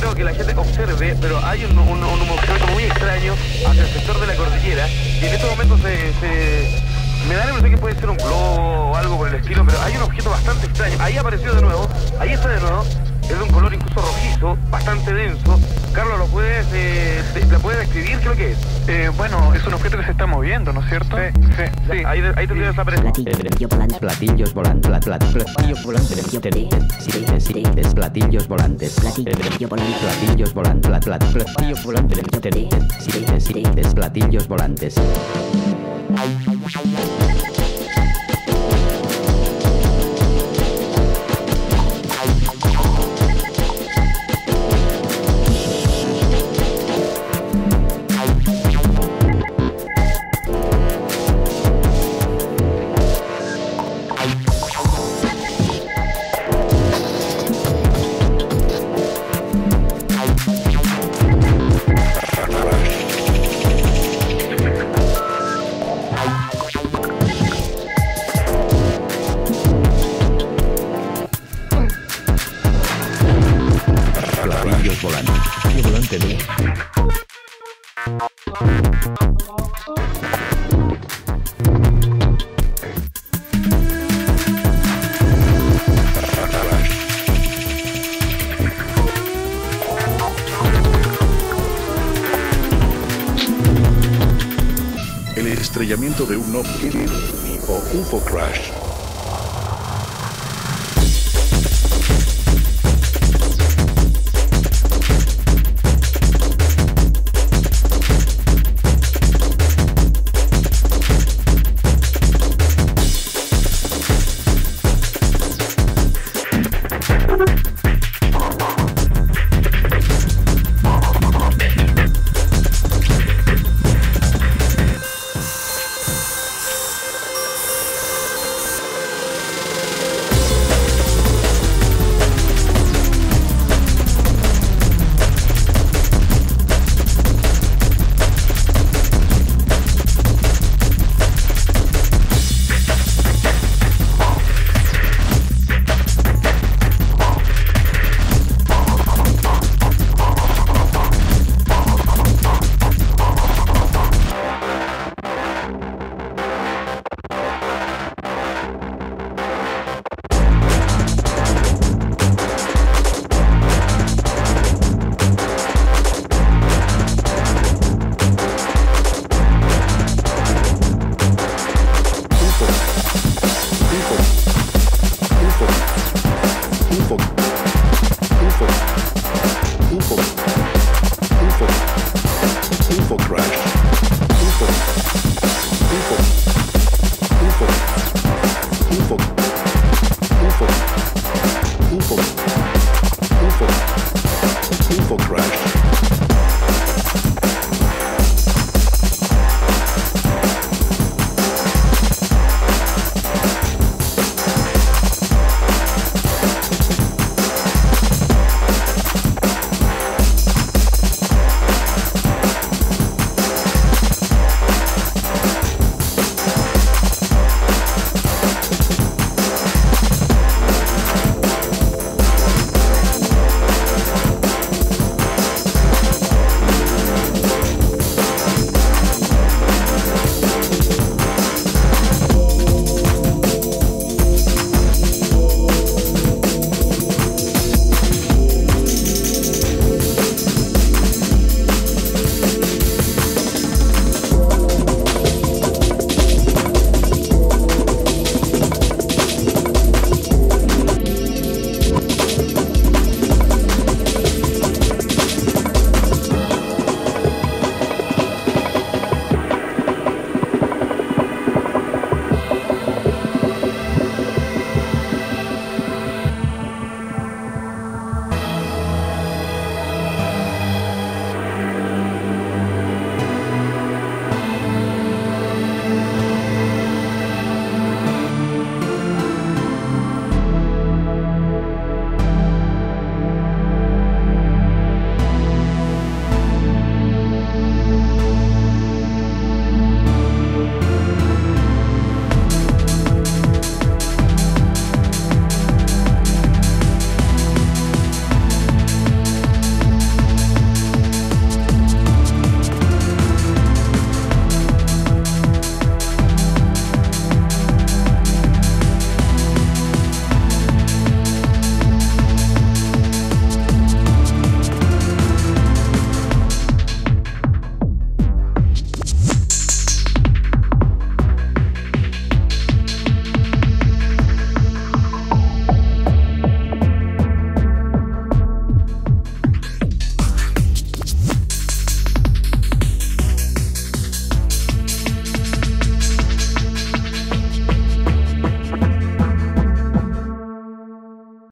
bueno que la gente observe, pero hay un movimiento muy extraño hacia el sector de la cordillera, y en estos momentos me da la impresión que puede ser un globo o algo por el estilo, pero hay un objeto bastante extraño. Ahí apareció de nuevo, ahí está de nuevo, es de un color incluso rojizo, bastante denso. Carlos, ¿la puedes describir? ¿Qué es lo que es? Bueno, es un objeto que se está moviendo, ¿no es cierto? Sí. Ahí tendría que desaparecer. Platillos volantes, platillos volantes, platillos volantes, platillos volantes, platillos volantes. El estrellamiento de un ovni o UFO crash.